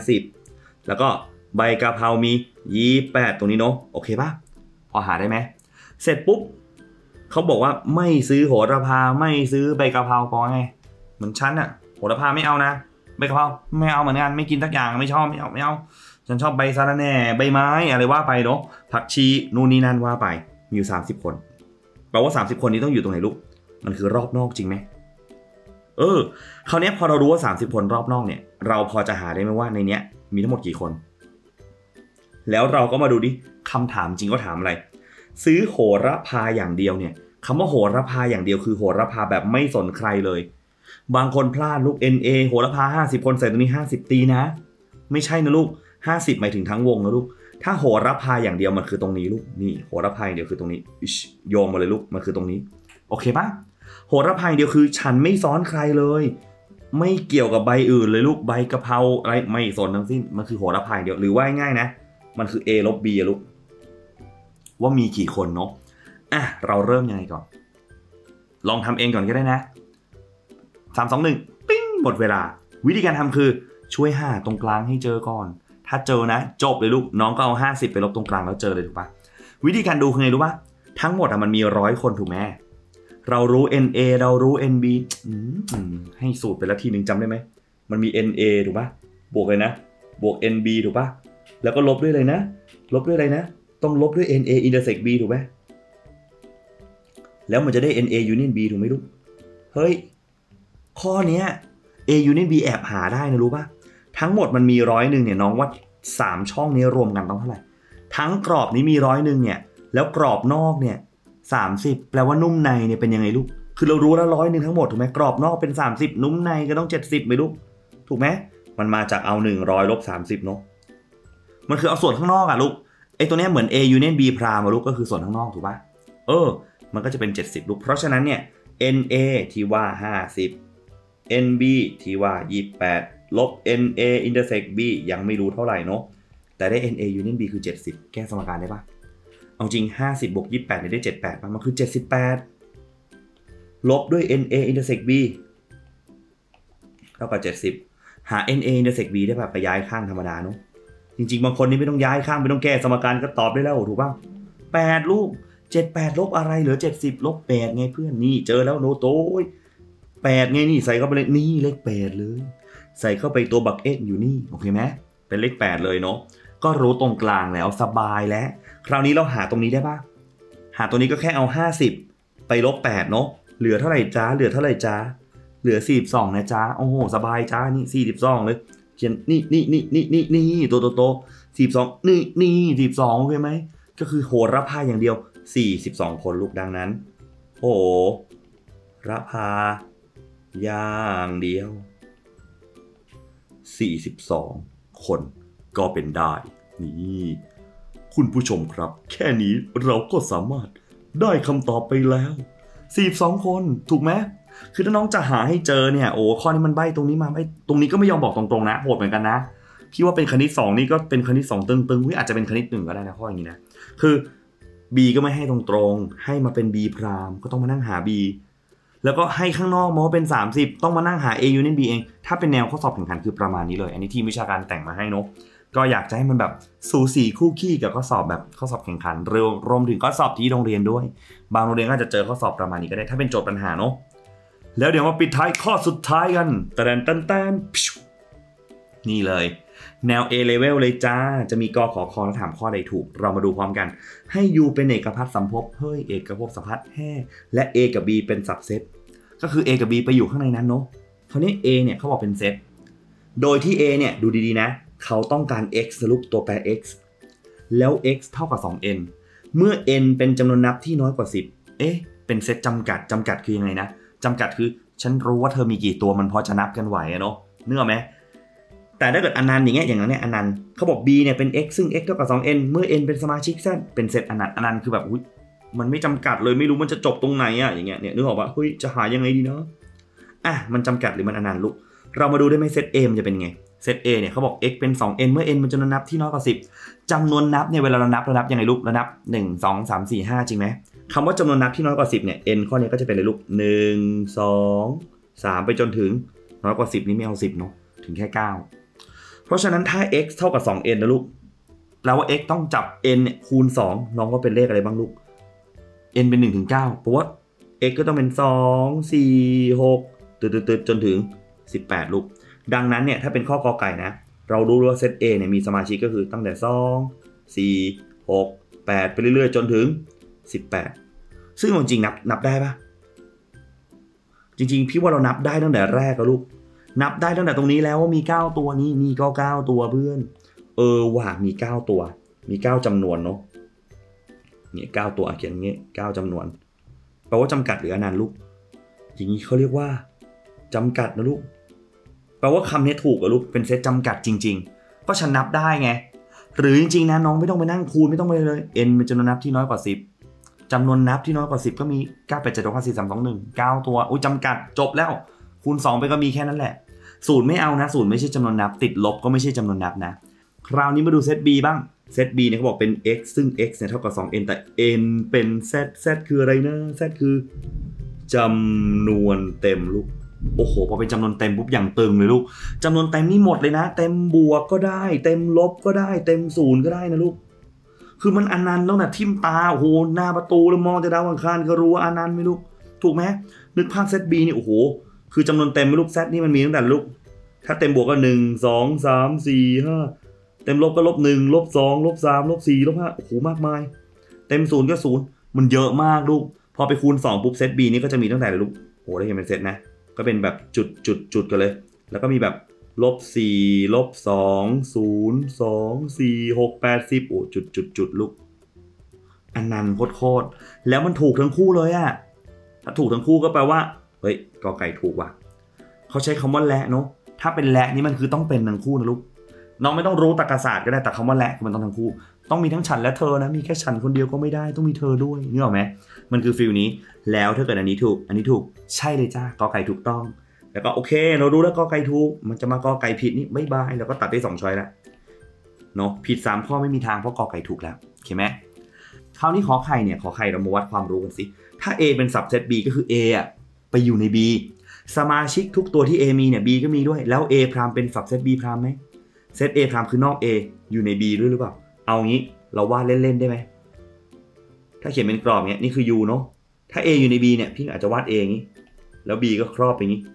50แล้วก็ใบกะเพรามี28ตรงนี้เนาะโอเคป่ะพอหาได้ไหมเสร็จปุ๊บเขาบอกว่าไม่ซื้อโหระพาไม่ซื้อใบกะเพราพอไงเหมือนฉันอะโหระพาไม่เอานะใบกะเพราไม่เอาเหมือนกันไม่กินสักอย่างไม่เอาฉันชอบใบสะระแหน่ใบไม้อะไรว่าไปเนาะผักชีนู่นนี่นั่นว่าไปมีอยู่30คนแปลว่า30คนนี้ต้องอยู่ตรงไหนลูกมันคือรอบนอกจริงไหมคราวนี้พอเรารู้ว่า30คนรอบนอกเนี่ยเราพอจะหาได้ไหมว่าในเนี้ยมีทั้งหมดกี่คนแล้วเราก็มาดูดิคำถามจริงก็ถามอะไรซื้อโหระพาอย่างเดียวเนี่ยคำว่าโหระพาอย่างเดียวคือโหระพาแบบไม่สนใครเลยบางคนพลาดลูก NA โหระพา50คนใส่ตรงนี้50ตีนะไม่ใช่นะลูก50หมายถึงทั้งวงนะลูกถ้าโหระพาอย่างเดียวมันคือตรงนี้ลูกนี่โหระพาอย่างเดียวคือตรงนี้โยงมาเลยลูกมันคือตรงนี้โอเคปะโหระพาอย่างเดียวคือฉันไม่ซ้อนใครเลยไม่เกี่ยวกับใบอื่นเลยลูกใบกะเพราอะไรไม่สนทั้งสิ้นมันคือโหระพาอย่างเดียวหรือว่าง่ายๆนะมันคือ A ลบ B ลูกว่ามีกี่คนเนาะเราเริ่มยังไงก่อนลองทำเองก่อนก็ได้นะ3 2 1ปิ้งหมดเวลาวิธีการทำคือช่วยหาตรงกลางให้เจอก่อนถ้าเจอนะจบเลยลูกน้องก็เอา50ไปลบตรงกลางแล้วเจอเลยถูกปะวิธีการดูคือไงรู้ปะทั้งหมดมันมี100คนถูกไหมเรารู้ NA เรารู้ NB ให้สูตรไปละทีหนึ่งจำได้ไหมมันมี NA ถูกปะบวกเลยนะบวก NB ถูกปะแล้วก็ลบด้วยเลยนะต้องลบด้วย NA intersect B ถูกไหมแล้วมันจะได้ NA Union B ถูกไหมลูกเฮ้ยข้อเนี้ย A Union B แอบหาได้นะรู้ป่ะทั้งหมดมันมี100เนี่ยน้องว่า3ช่องนี้รวมกันต้องเท่าไหร่ทั้งกรอบนี้มี100เนี่ยแล้วกรอบนอกเนี่ย30แปลว่านุ่มในเนี่ยเป็นยังไงลูกคือเรารู้แล้ว100ทั้งหมดถูกไหมกรอบนอกเป็น30นุ่มในก็ต้อง70ไหมลูกถูกไหมมันมาจากเอา100ลบ30เนาะมันคือเอาส่วนข้างนอกอะลูกไอ้ตัวนี้เหมือน A Union B พรามลูกก็คือส่วนข้างนอกถูกป่ะมันก็จะเป็น70ลูกเพราะฉะนั้นเนี่ย NA ที่ว่า50 NB ที่ว่า28ลบ NA intersect B ยังไม่รู้เท่าไหร่เนาะแต่ได้ NA Union B คือ70แก้สมการได้ป่ะเอาจริง50บวก28เนี่ยได้78มันคือ78ลบด้วย NA intersect B เท่ากับ70หา NA intersect B ได้ป่ะไปย้ายข้างธรรมดาเนาะจริงๆบางคนนี่ไม่ต้องย้ายข้างไม่ต้องแก้สมการก็ตอบได้แล้วถูกป่ะ8ลูก78ลบอะไรเหลือ70ลบ8ไงเพื่อนนี่เจอแล้วโนโต้8ไงนี่ใส่เข้าไปเลยนี่เลข8เลยใส่เข้าไปตัวบัก x อยู่นี่โอเคไหมเป็นเลข8เลยเนาะก็รู้ตรงกลางแล้วสบายแล้วคราวนี้เราหาตรงนี้ได้ป่ะหาตัวนี้ก็แค่เอา50ไปลบ8เนาะเหลือเท่าไหร่จ้าเหลือเท่าไหร่จ้าเหลือ42นะจ้าโอ้โหสบายจ้านี่42เลยเขียนนี่โต42นี่42โอเคไหมก็คือโหระพาอย่างเดียว42คนลูกดังนั้นโหระพาอย่างเดียว42คนก็เป็นได้นี่คุณผู้ชมครับแค่นี้เราก็สามารถได้คำตอบไปแล้ว42คนถูกไหมคือถ้าน้องจะหาให้เจอเนี่ยโอ้ข้อนี้มันใบ้ตรงนี้มาใบ้ตรงนี้ก็ไม่ยอมบอกตรงๆนะโหดเหมือนกันนะพี่ว่าเป็นคณิต2นี่ก็เป็นคณิต2ตึงๆอาจจะเป็นคณิต1ก็ได้นะข้ออย่างนี้นะคือ B ก็ไม่ให้ตรงๆให้มาเป็น B พรามก็ต้องมานั่งหา B แล้วก็ให้ข้างนอกมาว่าเป็น30ต้องมานั่งหา A Union B เองถ้าเป็นแนวข้อสอบแข่งขันคือประมาณนี้เลยอันนี้ทีมวิชาการแต่งมาให้เนาะก็อยากจะให้มันแบบสูสีคู่ขี้กับข้อสอบแบบข้อสอบแข่งขันรวมถึงข้อสอบที่โรงเรียนด้วยบางโรงเรียนก็จะเจอข้อสอบประมาณนี้ก็ได้ถ้าเป็นโจทย์ปัญหาเนาะแล้วเดี๋ยวมาปิดท้ายข้อสุดท้ายกันตันนี่เลยแนว A level เลยจ้าจะมีกขอคแล้วถามข้อใดถูกเรามาดูพร้อมกันให้ U เป็นเอกภัตสัมภพเฮ้ยเอกภพสัมพัทธ์แห่และ A กับ B เป็นสับเซตก็คือ A กับ B ไปอยู่ข้างในนั้นเนาะคราวนี้ A เนี่ยเขาบอกเป็นเซตโดยที่ A เนี่ยดูดีๆนะเขาต้องการ x สรุปตัวแปร x แล้ว x เท่ากับ 2n เมื่อ n เป็นจำนวนนับที่น้อยกว่า10เป็นเซตจำกัดคือยังไงนะจำกัดคือฉันรู้ว่าเธอมีกี่ตัวมันพอจะนับกันไหวเนาะนึกออกไหมแต่ถ้าเกิดอนันต์อย่างเงี้ยอย่างนั้นเนี่ยอนันต์เขาบอก b เนี่ยเป็น x ซึ่ง x เท่ากับ 2n เมื่อ n เป็นสมาชิกzเป็นเซตอนันต์คือแบบมันไม่จำกัดเลยไม่รู้มันจะจบตรงไหนอะอย่างเงี้ยเนี่ยนึกออกปะจะหายังไงดีเนาะมันจำกัดหรือมันอนันต์ลูกเรามาดูได้ไหมเซต a มันจะเป็นไงเซต a เนี่ยเขาบอก x เป็น 2n เมื่อ n เป็นจำนวนนับที่น้อยกว่า10จำนวนนับเนี่ยเวลาเรานับยังไงลูกเรานับ1 2 3 4 5จริงไหมคำว่าจำนวนนับที่น้อยกว่า10เนี่ย n ข้อนี้ก็จะเป็นอะไรลูก1 2 3ไปจนถึงน้อยกว่า10นี่ไม่เอา10เนาะถึงแค่9เพราะฉะนั้นถ้า x เท่ากับ 2n นะลูกแปลว่า x ต้องจับ n เนี่ยคูณ2น้องก็เป็นเลขอะไรบ้างลูก n เป็น1ถึง9เพราะว่า x ก็ต้องเป็น2 4 6ตึ๊ดจนถึง18ลูกดังนั้นเนี่ยถ้าเป็นข้อกอไก่นะเรารู้ว่าเซต A เนี่ยมีสมาชิกก็คือตั้งแต่2 4 6 8ไปเรื่อยๆจนถึง18ซึ่งจริงๆนับได้ปะจริงๆพี่ว่าเรานับได้ตั้งแต่แรกแล้วลูกนับได้ตั้งแต่ตรงนี้แล้วว่ามี9ตัวนี่ก็9ตัวเพื่อนว่ามี9ตัวมี9จำนวนเนาะเนี่ย9ตัวเขียนอย่างเงี้ย9จำนวนแปลว่าจำกัดหรืออนันต์ลูกอย่างนี้เขาเรียกว่าจำกัดนะลูกแปลว่าคำนี้ถูกอะลูกเป็นเซตจำกัดจริงๆก็ฉันนับได้ไงหรือจริงๆนะน้องไม่ต้องไปนั่งคูณไม่ต้องไปเลย n เป็นจำนวนนับที่น้อยกว่า10จำนวนนับที่น้อยกว่า10ก็มี9 8 7 6 5 4 3 2 1 9ตัวจำกัดจบแล้วคูณ2ไปก็มีแค่นั้นแหละศูนย์ไม่เอานะศูนย์ไม่ใช่จำนวนนับติดลบก็ไม่ใช่จำนวนนับนะคราวนี้มาดูเซต B บ้างเซต B เนี่ยเขาบอกเป็น x ซึ่ง x เนี่ยเท่ากับ 2n แต่ n เป็น z คืออะไรนะ z คือจำนวนเต็มลูกโอ้โหพอเป็นจำนวนเต็มปุ๊บอย่างตึงเลยลูกจำนวนเต็มนี่หมดเลยนะเต็มบวกก็ได้เต็มลบก็ได้เต็มศูนย์ก็ได้นะลูกคือมันอนันต์ตั้งแต่ทิ่มตาโอ้โหหน้าประตูแล้วมองจะดาวอังคารก็รู้ว่าอนันต์ไหมลูกถูกไหมนึกภาพเซต B นี่โอ้โหคือจำนวนเต็มไหมลูก z นี่มันมีตั้งแต่ลูกถ้าเต็มบวกก็1 2 3 4 5เต็มลบก็-1 -2 -3 -4 -5โอ้โหมากมายเต็มศูนย์ก็ศูนย์มันเยอะมากลูกพอไปคูณ2ปุ๊บเซต B นี่ก็จะมีตั้งแต่ลูกโหได้เห็นเป็นเซตนะก็เป็นแบบจุดกันเลยแล้วก็มีแบบ-4 -2 0 2 4 6 8 10โอ้จุดลูกอันนั้นโคตรแล้วมันถูกทั้งคู่เลยอะถ้าถูกทั้งคู่ก็แปลว่าเฮ้ยกอไก่ถูกว่ะเขาใช้คำว่าและเนาะถ้าเป็นและนี่มันคือต้องเป็นทั้งคู่นะลูกน้องไม่ต้องรู้ตรรกศาสตร์ก็ได้แต่คำว่าและมันต้องทั้งคู่ต้องมีทั้งฉันและเธอนะมีแค่ฉันคนเดียวก็ไม่ได้ต้องมีเธอด้วยนึกออกไหมมันคือฟีลนี้แล้วถ้าเกิดอันนี้ถูกใช่เลยจ้ากอไก่ถูกต้องแล้วก็โอเคเรารู้แล้วกอไก่ถูกมันจะมากอไก่ผิดนี่บ๊ายบายแล้วก็ตัดได้2ช้อยแล้วเนาะผิด3ข้อไม่มีทางเพราะกอไก่ถูกแล้วโอเคไหมคราวนี้ขอไข่เนี่ยขอไข่เรามาวัดความรู้กันสิถ้า A เป็น subset B ก็คือ A อ่ะไปอยู่ใน B สมาชิกทุกตัวที่ A มีเนี่ย B ก็มีด้วยแล้ว A พรามเป็น subset B พรามไหมเซต A พรามคือนอก A อยู่ใน B ด้วยหรือเปล่าเอางี้เราวาดเล่นๆได้ไหมถ้าเขียนเป็นกรอบเนี้ยนี่คือ U เนาะถ้า A อยู่ใน B เนี่ยพี่อาจจะวาด A อย่างนี้แล้ว B ก็ครอบไปงี้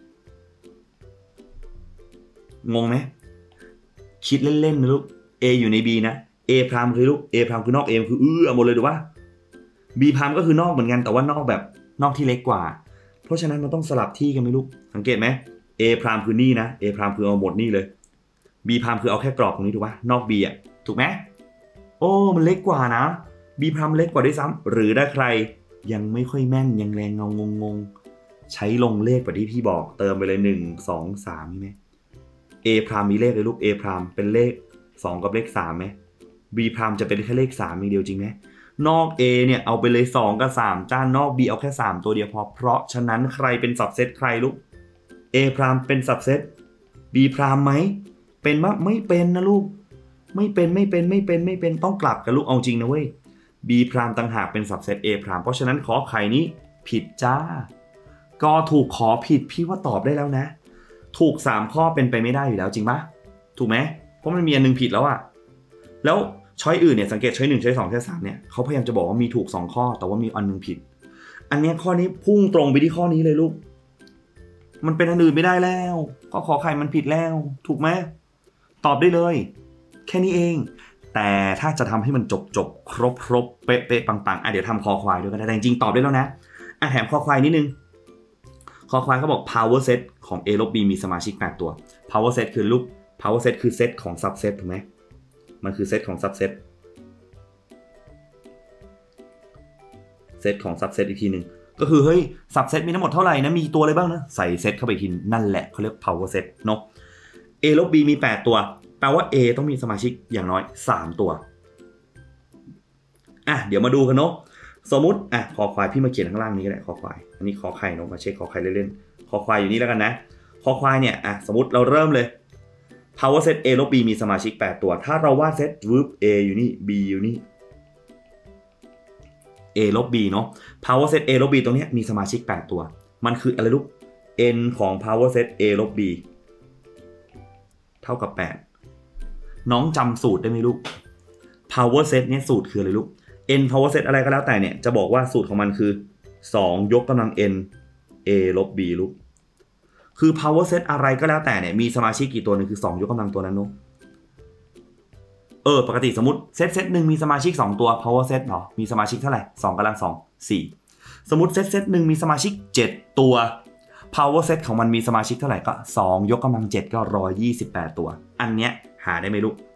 งงไหมคิดเล่นๆนะลูก A อยู่ใน B นะ A พรามคือลูก A พรามคือนอก A คือหมดเลยดูว่า B พรามก็คือนอกเหมือนกันแต่ว่านอกแบบนอกที่เล็กกว่าเพราะฉะนั้นมันต้องสลับที่กันไหมลูกสังเกตไหม A พรามคือนี่นะ A พรามคือเอาหมดนี่เลย B พรามคือเอาแค่กรอบตรงนี้ถูกปะนอก B อ่ะถูกไหมโอ้มันเล็กกว่านะ B พรามเล็กกว่าด้วยซ้ำหรือถ้าใครยังไม่ค่อยแม่นยังแรงงงใช้ลงเลขแบบที่พี่บอกเติมไปเลย1 2 3นี่ไหม A พรามมีเลขเลยลูก A พรามเป็นเลข2กับเลข3ไหม B พรามจะเป็นแค่เลข3อย่างเดียวจริงไหมนอก A เนี่ยเอาไปเลย2กับ3จ้านอก B เอาแค่3ตัวเดียวพอเพราะฉะนั้นใครเป็นซับเซตใครลูก A พรามเป็นซับเซต B พรามไหมเป็นมั้ยไม่เป็นนะลูกไม่เป็นต้องกลับกับลูกเอาจริงนะเว้ย B พรามต่างหากเป็นซับเซต A พรามเพราะฉะนั้นขอไข่นี้ผิดจ้าก็ถูกขอผิดพี่ว่าตอบได้แล้วนะถูก3ข้อเป็นไปไม่ได้อยู่แล้วจริงปะถูกไหมเพราะมันมีอันนึงผิดแล้วอะแล้วช้อยอื่นเนี่ยสังเกตช้อย1ช้อย2ช้อย3เนี่ยเขาพยายามจะบอกว่ามีถูก2ข้อแต่ว่ามีอันนึงผิดอันนี้ข้อนี้พุ่งตรงไปที่ข้อนี้เลยลูกมันเป็นอันอื่นไม่ได้แล้วก็ขอไข่มันผิดแล้วถูกไหมตอบได้เลยแค่นี้เองแต่ถ้าจะทำให้มันจบครบเป๊ะปังเดี๋ยวทำคอควายด้วยก็ได้แต่จริงๆตอบได้แล้วนะแถมคอควายนิดนึงคอควายเขาบอก power set ของ A ลบ B มีสมาชิก8ตัว power set คือลูก power set คือเซตของ subset ถูกไหมมันคือเซตของ subset เซตของ subset อีกทีหนึ่งก็คือเฮ้ย subset มีทั้งหมดเท่าไหร่นะมีตัวอะไรบ้างนะใส่เซตเข้าไปทีนั่นแหละเขาเรียก power set เนาะ A ลบ B มี8ตัวแปลว่า A ต้องมีสมาชิกอย่างน้อย3ตัวเดี๋ยวมาดูกันเนาะสมมุติคอควายพี่มาเขียนข้างล่างนี้ก็ได้คอควายอันนี้คอไข่เนาะมาเช็คคอไข่เล่นๆคอควายอยู่นี่แล้วกันนะคอควายเนี่ยสมมติเราเริ่มเลย power set A ลบ B มีสมาชิก8ตัวถ้าเราวาดเซต A อยู่นี่ B อยู่นี่ A ลบ B เนาะ power set A ลบ B ตรงนี้มีสมาชิก8ตัวมันคืออะไรลูก n ของ power set A ลบ B เท่ากับ8น้องจำสูตรได้ไหมลูก power set เนี่ยสูตรคืออะไรลูก n power set อะไรก็แล้วแต่เนี่ยจะบอกว่าสูตรของมันคือ2ยกกำลัง n A ลบ B ลูกคือ power set อะไรก็แล้วแต่เนี่ยมีสมาชิกกี่ตัวนึงคือ2ยกกำลังตัวนั้นเนาะปกติสมมติเซตหนึ่งมีสมาชิก2ตัว power set เนาะมีสมาชิกเท่าไหร่2กำลัง2 4สมมติเซตหนึ่งมีสมาชิก7ตัว power set ของมันมีสมาชิกเท่าไหร่ก็2ยกกำลัง7ก็128ตัวอันเนี้ยหาได้ไหมลูก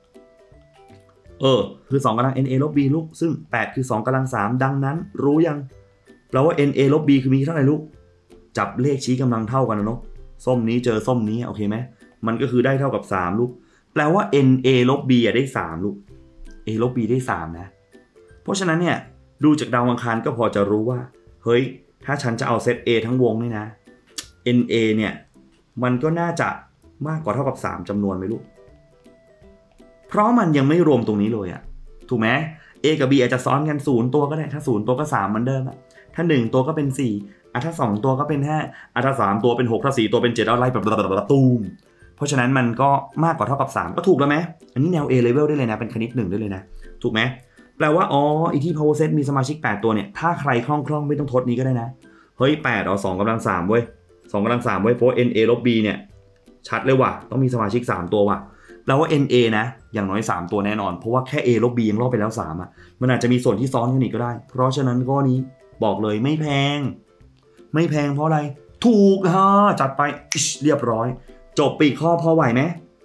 คือ2กำลัง NA ลบ B ลูกซึ่ง8คือ2กำลัง3ดังนั้นรู้ยังแปลว่า NA ลบ B คือมีเท่าไหร่ลูกจับเลขชี้กำลังเท่ากันนะเนาะส้มนี้เจอส้มนี้โอเคไหมมันก็คือได้เท่ากับ3ลูกแปลว่า NA ลบ B ได้3ลูก A ลบ B ได้3นะเพราะฉะนั้นเนี่ยดูจากดาวอังคารก็พอจะรู้ว่าเฮ้ยถ้าฉันจะเอาเซต A ทั้งวงนี่นะ NA เนี่ยมันก็น่าจะมากกว่าเท่ากับ3จำนวนไหมลูกเพราะมันยังไม่รวมตรงนี้เลยถูกไหม A กับ B อาจจะซ้อนกัน0ตัวก็ได้ถ้า0ตัวก็3เหมือนเดิมถ้า1ตัวก็เป็น4ถ้า2ตัวก็เป็น5ถ้า3ตัวเป็น6ถ้า4ตัวเป็น7เอาไล่แบบตูมเพราะฉะนั้นมันก็มากกว่าเท่ากับ3ก็ถูกแล้วไหมอันนี้แนว A level ได้เลยนะเป็นคณิต1ได้เลยนะถูกไหมแปลว่าอีที่ power set มีสมาชิก8ตัวเนี่ยถ้าใครคล่องไม่ต้องทดนี้ก็ได้นะเฮ้ย8เอา2กำลัง3เว้ย2กำลัง3เว้ยเพราะ NA ลบ B เนี่ยชัดเลยว่ะต้องมีสมาชิก3ตัวว่ะแปลว่า NA นะอย่างน้อย3ตัวแน่นอนเพราะว่าแค่ A ลบ B ยังลบไปแล้ว3มันอาจจะมีส่วนที่ซ้อนกันอีกก็ได้เพราะฉะนั้นข้อนี้บอกเลยไม่แพงเพราะอะไรถูกจัดไปเรียบร้อยจบไปอีกข้อพอไหวไหม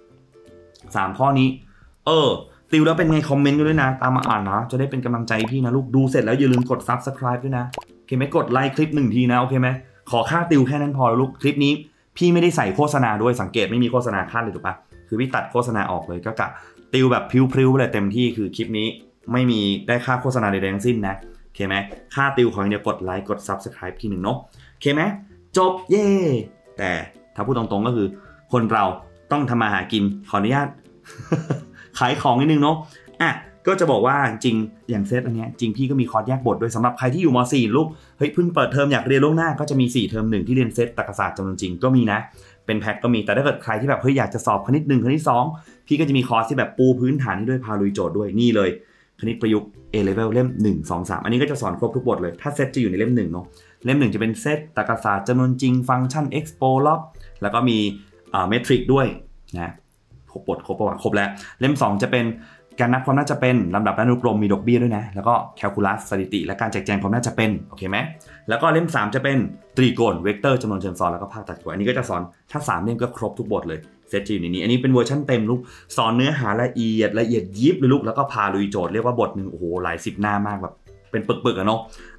3 ข้อนี้ติวแล้วเป็นไงคอมเมนต์กันด้วยนะตามมาอ่านนะจะได้เป็นกำลังใจพี่นะลูกดูเสร็จแล้วอย่าลืมกด Subscribe ด้วยนะโอเคไหมกดไลค์คลิป1 ทีนะโอเคไหมขอค่าติวแค่นั้นพอลูกคลิปนี้พี่ไม่ได้ใส่โฆษณาด้วยสังเกตไม่มีโฆษณาขั้นเลยถูกปะคือพี่ตัดโฆษณาออกเลยก็กะติวแบบพริ้วๆเลยเต็มที่คือคลิปนี้ไม่มีได้ค่าโฆษณาใดๆทั้งสิ้นนะโอเคไหมค่าติวขออย่างเดียวกดไลค์กด Subscribe ทีหนึ่งเนาะโอเคไหมจบเย่แต่ถ้าพูดตรงๆก็คือคนเราต้องทำมาหากินขออนุญาต ขายของนิดนึงเนาะก็จะบอกว่าจริงอย่างเซตอันนี้จริงพี่ก็มีคอร์สแยกบทด้วยสำหรับใครที่อยู่ม.4 ลูกเฮ้ยเพิ่งเปิดเทอมอยากเรียนล่วงหน้าก็จะมี4 เทอม 1ที่เรียนเซตตรรกศาสตร์จำนวนจริงก็มีนะเป็นแพ็คก็มีแต่ถ้าเกิดใครที่แบบเฮ้ยอยากจะสอบคณิต1คณิต2พี่ก็จะมีคอร์สที่แบบปูพื้นฐานให้ด้วยพาลุยโจทย์ด้วยนี่เลยคณิตประยุกต์ A level เล่ม1 2 3อันนี้ก็จะสอนครบทุกบทเลยถ้าเซตจะอยู่ในเล่ม1เนาะเล่ม1จะเป็นเซตตรรกศาสตร์จำนวนจริงฟังก์ชัน expo log แล้วก็มีเมทริกด้วยนะบทครบประวัติครบแล้วเล่ม2จะเป็นการนับความน่าจะเป็นลำดับอนุกรมมีดอกเบี้ยด้วยนะแล้วก็แคลคูลัสสถิติและการแจกแจงความน่าจะเป็นโอเคไหมแล้วก็เล่ม3จะเป็นตรีโกณเวกเตอร์จำนวนเชิงซ้อนแล้วก็ภาคตัดกฎอันนี้ก็จะสอนถ้า3 เล่มก็ครบทุกบทเลยเซตอยู่ในนี้อันนี้เป็นเวอร์ชันเต็มลูกสอนเนื้อหาละเอียดยิบเลยลูกแล้วก็พาลุยโจทย์เรียกว่าบทหนึ่งโอ้โหหลาย10 หน้ามากแบบเป็นปึกๆอะเนาะ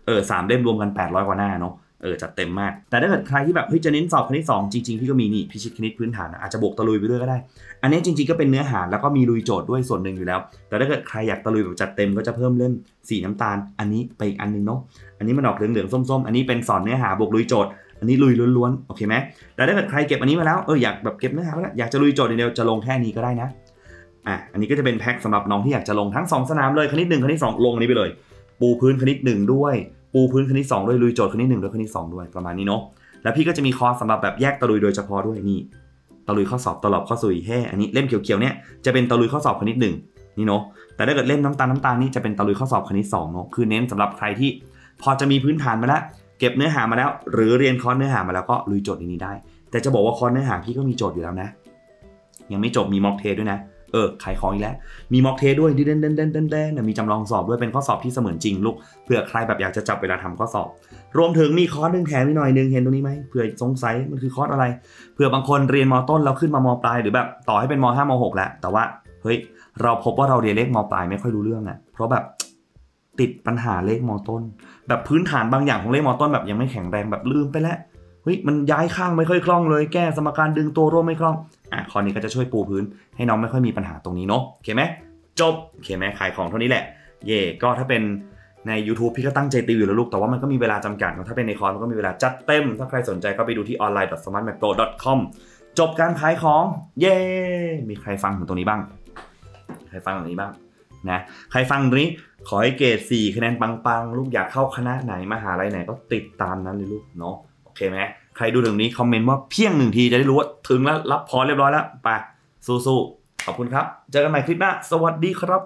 3 เล่มรวมกัน800 กว่าหน้าเนาะจัดเต็มมากแต่ถ้าเกิดใครที่แบบเฮ้ยจะเน้นสอบคณิต2จริงๆพี่ก็มีนี่พิชิตคณิตพื้นฐานอาจจะบวกตะลุยไปด้วยก็ได้อันนี้จริงๆก็เป็นเนื้อหาแล้วก็มีลุยโจทย์ด้วยส่วนหนึ่งอยู่แล้วแต่ถ้าเกิดใครอยากตะลุยแบบจัดเต็มก็จะเพิ่มเล่มสีน้ำตาลอันนี้ไปอีกอันนึงเนาะอันนี้มันออกเหลืองๆส้มๆอันนี้เป็นสอนเนื้อหาบวกลุยโจทย์อันนี้ลุยล้วนๆโอเคไหมแต่ถ้าเกิดใครเก็บอันนี้มาแล้วอยากแบบเก็บเนื้อหาแล้วอยากจะลุยโจทย์เดียวจะลงแค่นี้ก็ได้นะอันนี้ก็จะเป็นแพ็คสำหรับน้องที่อยากจะลงทั้ง2 สนามเลยคณิต1คณิต2ลงอันนี้ไปเลยปูพื้นคณิต1ด้วยปูพื้นคณิต2ด้วยลุยโจทย์คณิต1ด้วยคณิต2ด้วยประมาณนี้เนาะแล้วพี่ก็จะมีคอร์สสำหรับแบบแยกตะลุยโดยเฉพาะด้วยนี่ตะลุยข้อสอบตลบข้อสุยอันนี้เล่มเขียวๆเนี่ยจะเป็นตะลุยข้อสอบคณิต1นี่เนาะแต่ถ้าเกิดเล่มน้ำตาลนี่จะเป็นตะลุยข้อสอบคณิต2เนาะคือเน้นสำหรับใครที่พอจะมีพื้นฐานมาแล้วเก็บเนื้อหามาแล้วหรือเรียนคอร์สเนื้อหามาแล้วก็ลุยโจทย์นี้ได้แต่จะบอกว่าคอร์สเนื้อหาพี่ก็มีโจทย์อยู่แล้วนะยังไม่จบมีม็อกเทสด้วยนะขายของอีกแล้วมีม็อกเทสด้วยเด่นมีจำลองสอบด้วยเป็นข้อสอบที่เสมือนจริงลูกเผื่อใครแบบอยากจะจับเวลาทำข้อสอบรวมถึงมีคอร์สนึงแถมอีกหน่อยนึงเห็นตรงนี้ไหมเผื่อสงสัยมันคือคอร์สอะไรเผื่อบางคนเรียนม.ต้นแล้วขึ้นมาม.ปลายหรือแบบต่อให้เป็นม.5 ม.6 แล้วแต่ว่าเฮ้ยเราพบว่าเราเรียนเลขม.ปลายไม่ค่อยรู้เรื่องเพราะแบบติดปัญหาเลขม.ต้นแบบพื้นฐานบางอย่างของเลขม.ต้นแบบยังไม่แข็งแรงแบบลืมไปแล้วเฮ้ยมันย้ายข้างไม่ค่อยคล่องเลยแก้สมการดึงตัวร่วมไม่คล่องข้อนี้ก็จะช่วยปูพื้นให้น้องไม่ค่อยมีปัญหาตรงนี้เนาะโอเคไหมจบโอเคไหมขายของเท่านี้แหละก็ถ้าเป็นใน YouTube พี่ก็ตั้งใจติวอยู่แล้วลูกแต่ว่ามันก็มีเวลาจำกัดถ้าเป็นในคอร์สมันก็มีเวลาจัดเต็มถ้าใครสนใจก็ไปดูที่ online.smartmapro.com จบการขายของมีใครฟังถึงตรงนี้บ้างใครฟังตรงนี้บ้างนะใครฟังตรงนี้ขอให้เกรด4คะแนนปังๆลูกอยากเข้าคณะไหนมหาลัยไหนก็ติดตามนั้นเลยลูกเนาะโอเคไหมใครดูถึงนี้คอมเมนต์ว่าเพียง1 ทีจะได้รู้ว่าถึงแล้วรับพอเรียบร้อยแล้วไปสู้ๆขอบคุณครับเจอกันใหม่คลิปหน้าสวัสดีครับ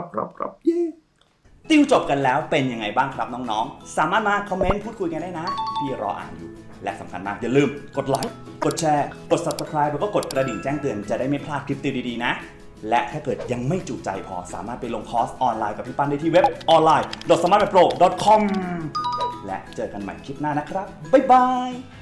ติวจบกันแล้วเป็นยังไงบ้างครับน้องๆสามารถมาคอมเมนต์พูดคุยกันได้นะพี่รออ่านอยู่และสำคัญมากอย่าลืมกดไลค์กดแชร์กด Subscribe แล้วก็กดกระดิ่งแจ้งเตือนจะได้ไม่พลาดคลิปติวดีๆนะและถ้าเกิดยังไม่จุใจพอสามารถไปลงคอร์สออนไลน์กับพี่ปั้นได้ที่เว็บ online.smartmapro.com และเจอกันใหม่คลิปหน้านะครับบ๊ายบาย